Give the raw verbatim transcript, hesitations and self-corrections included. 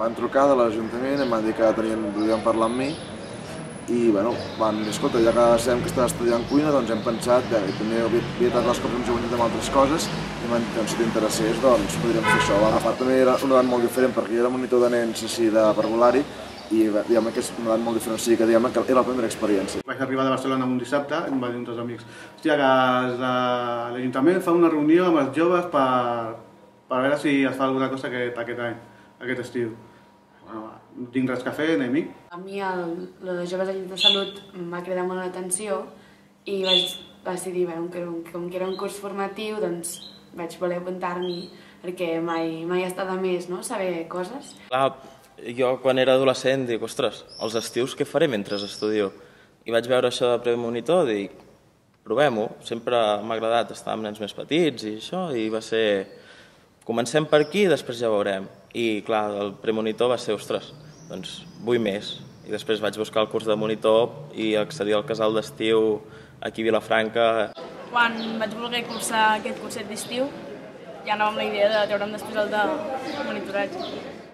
van trucar de l'Ajuntament, em van dir que tenien, volien parlar amb mi i bueno, van dir, escolta, ja que sabem que estàs estudiant cuina, doncs hem pensat, bé, també havia estat les cops amb joventut amb altres coses i m'han dit, doncs, si t'interessés, doncs podríem fer això. A part també era una edat molt diferent perquè jo era monitor de nens així de parvulari i diguem que és una edat molt diferent, o sigui que diguem que era la primera experiència. Vaig arribar de Barcelona un dissabte i em van dir uns amics, hòstia, que l'Ajuntament fa una reunió amb els joves per, per veure si es fa alguna cosa aquest, aquest any, aquest estiu. Bueno, no tinc res que fer, anem-hi. A mi el, el de Joves Agents de Salut em va cridar molt l'atenció i vaig decidir, bueno, que, com que era un curs formatiu, doncs vaig voler apuntar-m'hi perquè mai, mai està de més, no?, saber coses. Clar, jo quan era adolescent dic, ostres, els estius què faré mentre estudio? I vaig veure això de premonitor i dic, provem-ho, sempre m'ha agradat estar amb nens més petits i això, i va ser, comencem per aquí i després ja veurem. I clar, el premonitor va ser, ostres, doncs vull més. I després vaig buscar el curs de monitor i accedir al casal d'estiu aquí a Vilafranca. Quan vaig voler cursar aquest curset d'estiu, ja anava amb la idea de treure'm després el de monitoratge.